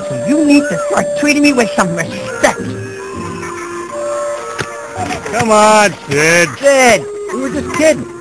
So you need to start treating me with some respect. Come on, Sid. Sid, we were just kidding.